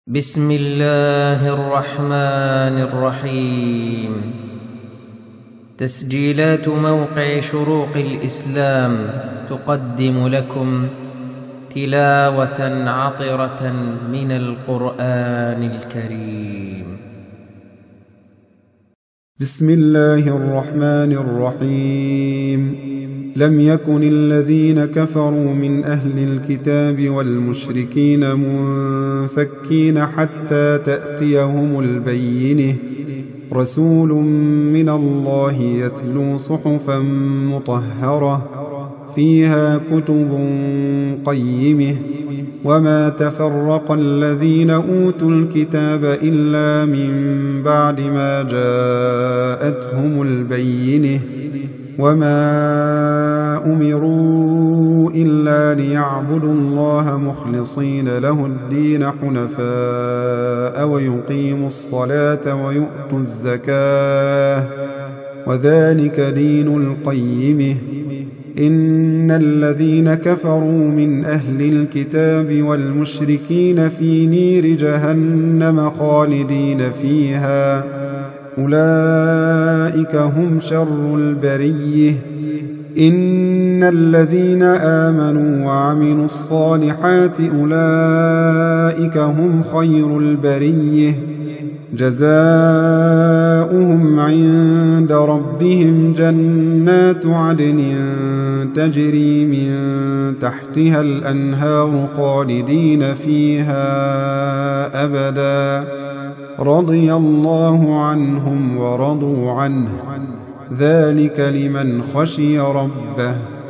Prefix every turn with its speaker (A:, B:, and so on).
A: بسم الله الرحمن الرحيم. تسجيلات موقع شروق الإسلام تقدم لكم تلاوة عطرة من القرآن الكريم.
B: بسم الله الرحمن الرحيم. لم يكن الذين كفروا من أهل الكتاب والمشركين منفكين حتى تأتيهم البينة، رسول من الله يتلو صحفا مطهرة فيها كتب قيمة، وما تفرق الذين أوتوا الكتاب إلا من بعد ما جاءتهم البينة، وما أمروا إلا ليعبدوا الله مخلصين له الدين حنفاء ويقيموا الصلاة ويؤتوا الزكاة، وذلك دين القيمة. إن الذين كفروا من أهل الكتاب والمشركين في نير جهنم خالدين فيها، أولئك هم شر البرية. إن الذين آمنوا وعملوا الصالحات أولئك هم خير البرية، جزاؤهم عند ربهم جنات عدن تجري من تحتها الأنهار خالدين فيها أبدا، رضي الله عنهم ورضوا عنه، ذلك لمن خشي ربه.